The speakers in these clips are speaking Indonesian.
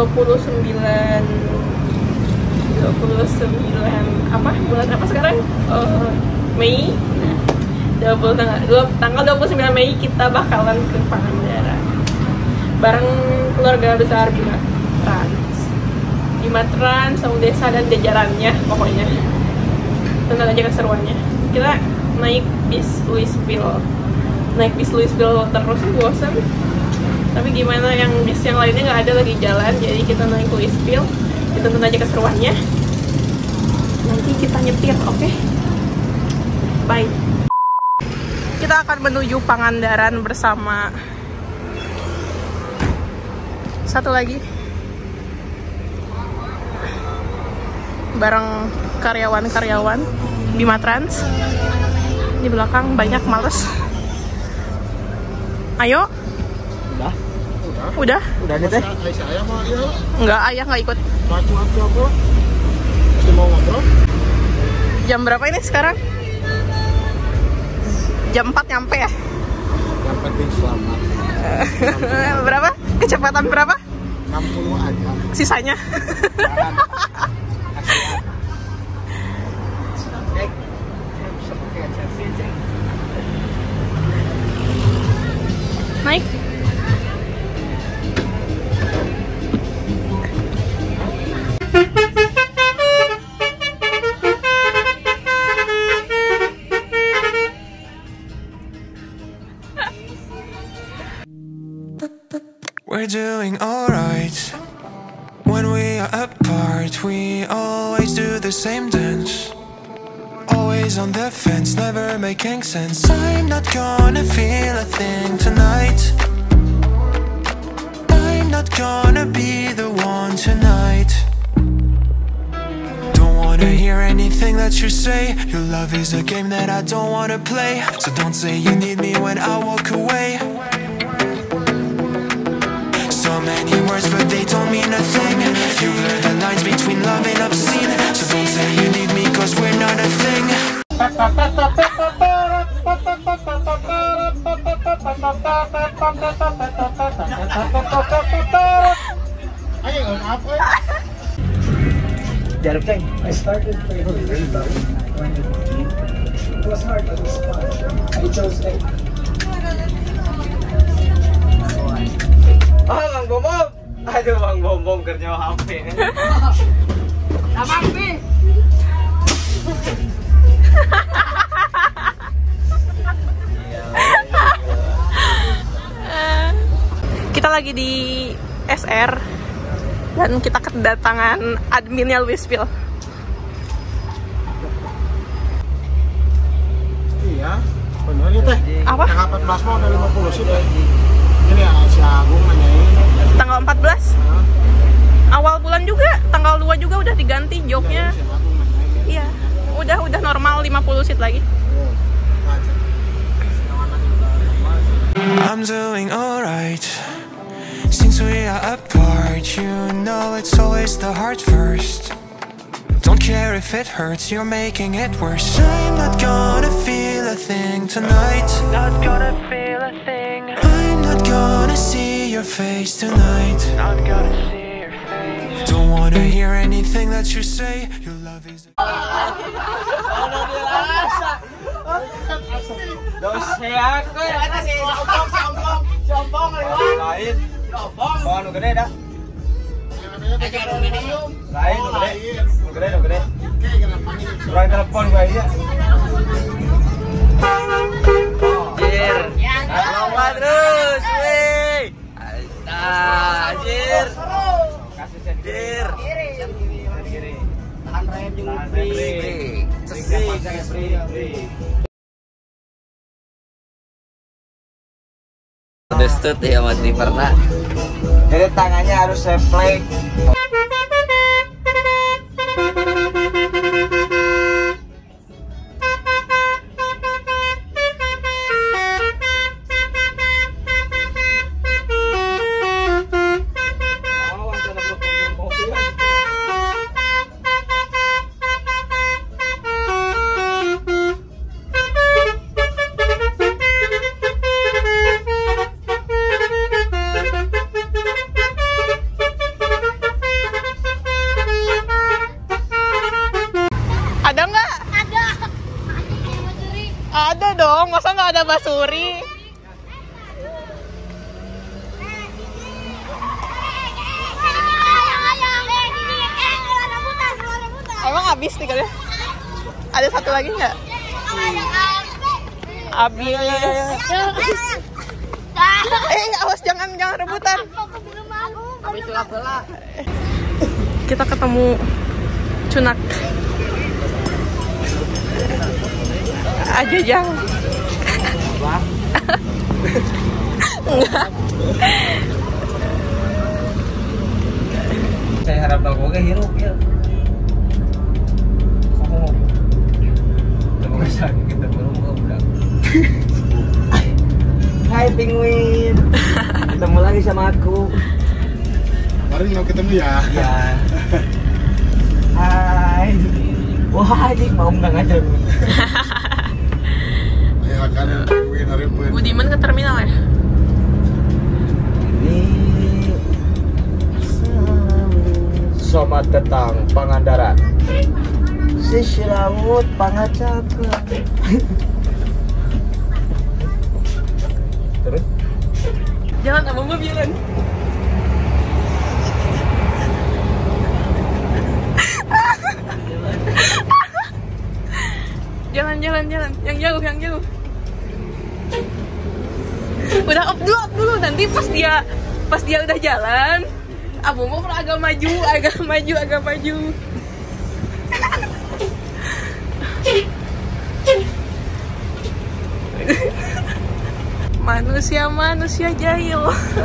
29 apa bulan apa sekarang? Mei. Tanggal 29 Mei kita bakalan ke Pangandaran bareng keluarga besar Bima Trans, Saung Desa dan jajarannya, pokoknya tenang aja keseruannya. Kita naik bis Louisville terus bosan, tapi gimana, yang bis yang lainnya nggak ada lagi jalan, jadi kita naik Louisville. Kita tonton aja keseruannya, nanti kita nyetir, oke? Bye. Kita akan menuju Pangandaran bersama satu lagi bareng karyawan Bima Trans. Di belakang banyak males. Ayo. Udah nih teh. Enggak, ayah nggak ikut. Masih mau ngobrol? Jam berapa ini sekarang? Jam 4 nyampe ya? Yang penting selamat. Berapa? Kecepatan berapa? 60 aja. Sisanya? Naik. We're doing alright. When we are apart, we always do the same dance. Always on the fence, never making sense. I'm not gonna feel a thing tonight. I'm not gonna be the one tonight. Don't wanna hear anything that you say. Your love is a game that I don't wanna play. So don't say you need me when I walk away. So many words but they don't mean a thing. You blur the lines between love and obscene. So don't say you need me cause we're not a thing. Jarip ceng. I started playing really low when it was hard to respond. I chose A. Bang Bombom. Aduh Bang Bombom kerja HP. Sama HP. Kita lagi di SR dan kita kedatangan adminnya Louisville. Iya, bener ya teh. Apa? Tanggal 14 mau ada 50 sih teh. Ini ya si Agung nanyain. Tanggal 14? Awal bulan juga, tanggal 2 juga udah diganti joknya. Iya, udah normal 50 seat lagi. I'm doing alright. Since we are apart, you know it's always the heart first. Don't care if it hurts, you're making it worse. I'm not gonna feel a thing tonight. Not gonna feel a thing. I'm not gonna see your face tonight. Not gonna see your face. Don't wanna hear anything that you say. Your love is Sombong lain. Sombong anu gede dah. Lain anu gede. Kurang telepon gua iya. Jir. Lomba terus, weh. Anjir. Kasih sendir. Kiri. Tahan rem jeung free. Free. Destut ya masih pernah. Jadi tangannya harus seplek. Suri. Emang habis nih kalian? Ada satu lagi nggak? Habis. Awas jangan rebutan. Habis bola. Kita ketemu Cunak. Aja jangan. Enggak. Saya harap bagus hirup ya. Kamu sakit kita belum udah. Hai penguin. Ketemu lagi sama aku. Kemarin mau ketemu ya? Ya. Hai. Wah, ini mau nggak ngajar. Ya kan penguin hari pun. Budiman ke terminal ya? Ini selamat datang Pangandaran. Sisi laut Pangacaka. Terus? Jalan sama mobilan. Jalan. Yang jauh. Udah up dulu. Nanti pas dia udah jalan, Abu mau agak maju. Manusia jahil.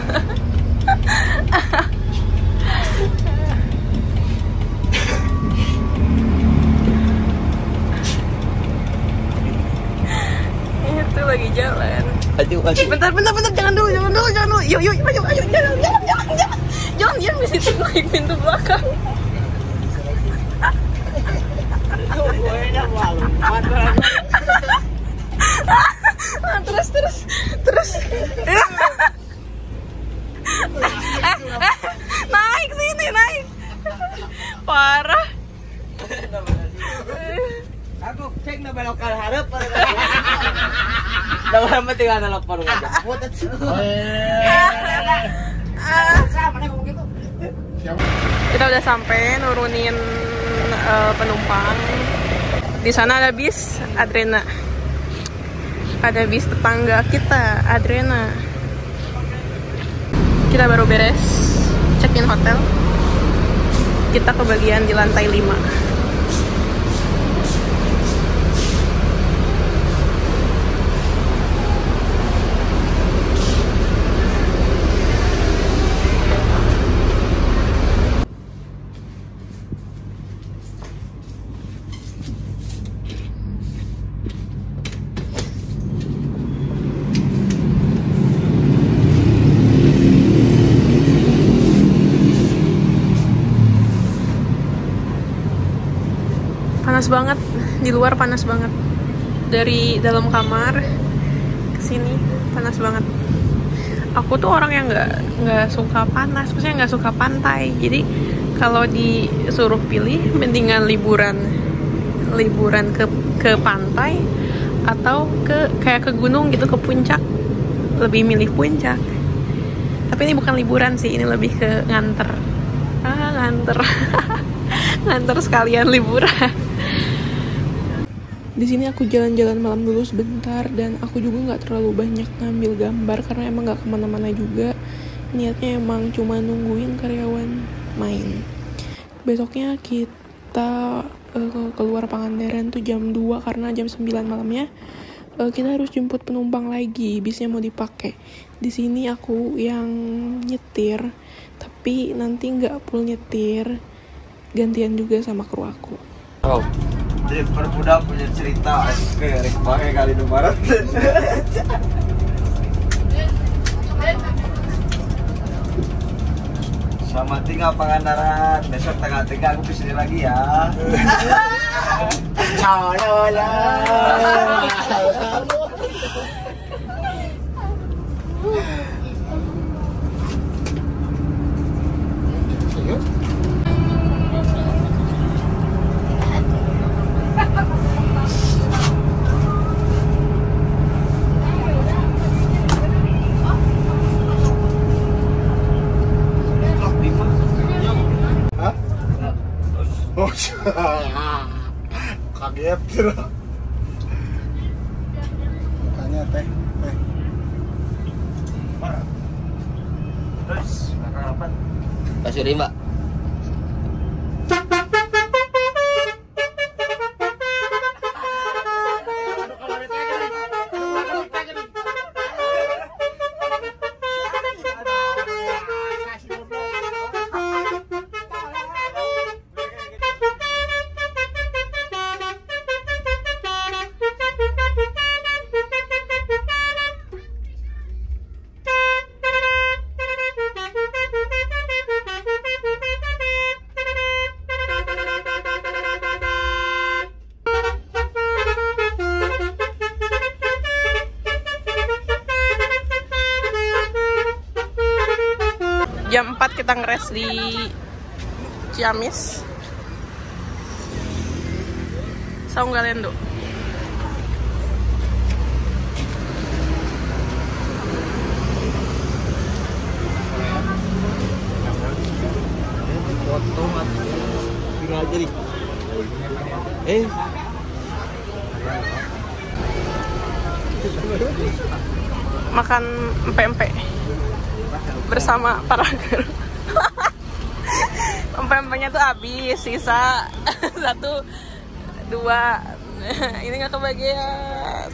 Itu lagi jalan. Aduh. Bentar, jangan dulu. Yuk, ayo, jangan di situ naik pintu belakang. Terus. Naik sini. Parah. Aku cek na belokal harap. Dalam tinggal nalok paru aja. Kita udah sampai nurunin penumpang. Di sana ada bis Adrena. Ada bis tetangga kita, Adrena. Kita baru beres check-in hotel. Kita kebagian di lantai 5. Panas banget, di luar panas banget. Dari dalam kamar ke sini panas banget. Aku tuh orang yang nggak suka panas, maksudnya nggak suka pantai. Jadi kalau disuruh pilih, mendingan liburan ke pantai atau kayak ke gunung gitu, ke puncak. Lebih milih puncak. Tapi ini bukan liburan sih, ini lebih ke nganter. Nganter sekalian liburan. Di sini aku jalan-jalan malam dulu sebentar, dan aku juga nggak terlalu banyak ngambil gambar karena emang nggak kemana-mana juga. Niatnya emang cuma nungguin karyawan main. Besoknya kita keluar Pangandaran tuh jam 2 karena jam 9 malamnya kita harus jemput penumpang lagi, bisnya mau dipakai. Di sini aku yang nyetir, tapi nanti nggak full nyetir, gantian juga sama kru aku. Oh. Jadi perbudak punya cerita kayak pakai kali Indomaret. Selamat tinggal Pangandaran. Besok tanggal 3 aku kesini lagi ya. Ciao Lola. Lihat kira. Makanya teh. Terus makan apa? Kasih rimba. Jam 4 kita ngeres di Ciamis. Saung Galendo. Potong atau tinggal jadi. Makan empek-empek bersama para kru. Empek-empeknya tuh habis, sisa 1, 2. Ini nggak kebagian.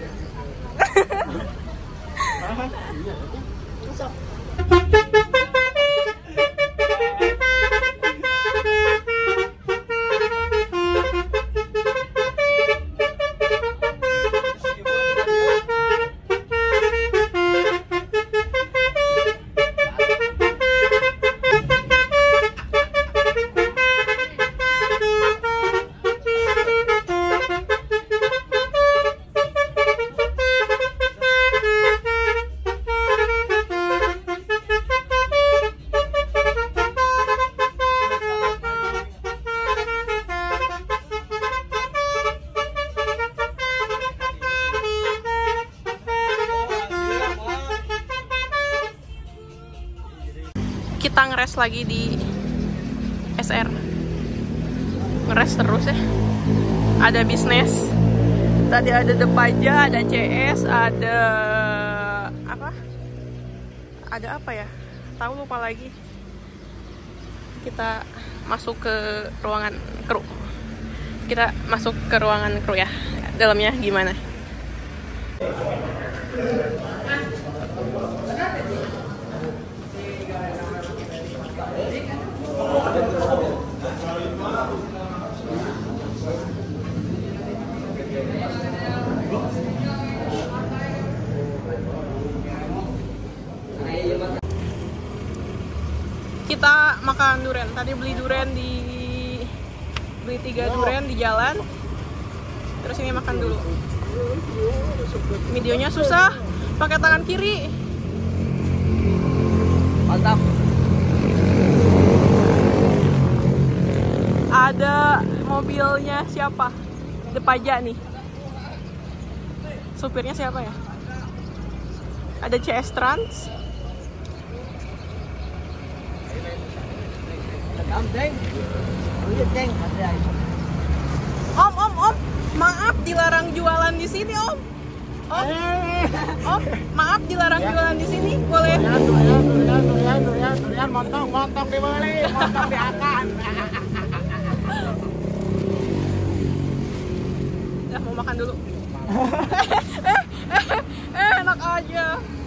Kita ngeres lagi di SR. Ngeres terus ya. Ada bisnis. Tadi ada Depaja, ada CS, ada apa? Ada apa ya? Tahu lupa lagi. Kita masuk ke ruangan kru. Kita masuk ke ruangan kru ya. Dalamnya gimana? Kita makan durian. Tadi beli 3 durian di jalan. Terus ini makan dulu. Videonya susah, pakai tangan kiri. Mantap. Ada mobilnya siapa? Depaja nih. Supirnya siapa ya? Ada CS Trans. Om, maaf dilarang jualan di sini, Om. Om, maaf dilarang jualan di sini, boleh? Durian montong dibeli, montong diakan. Ya, mau makan dulu. Enak aja.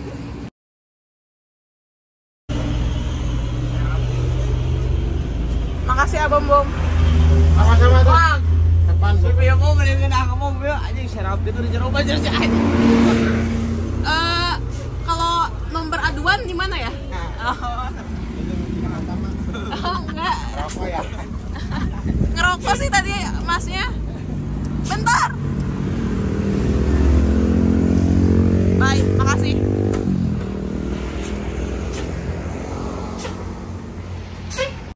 Makasih ya, Bom. Sama-sama tuh. Kapan? Supaya mau mendingin kamu ya anjing serap itu di jero aja sih. Kalau nomor aduan di mana ya? Oh, enggak. Rokok ya. Ngerokok sih tadi Masnya. Bentar.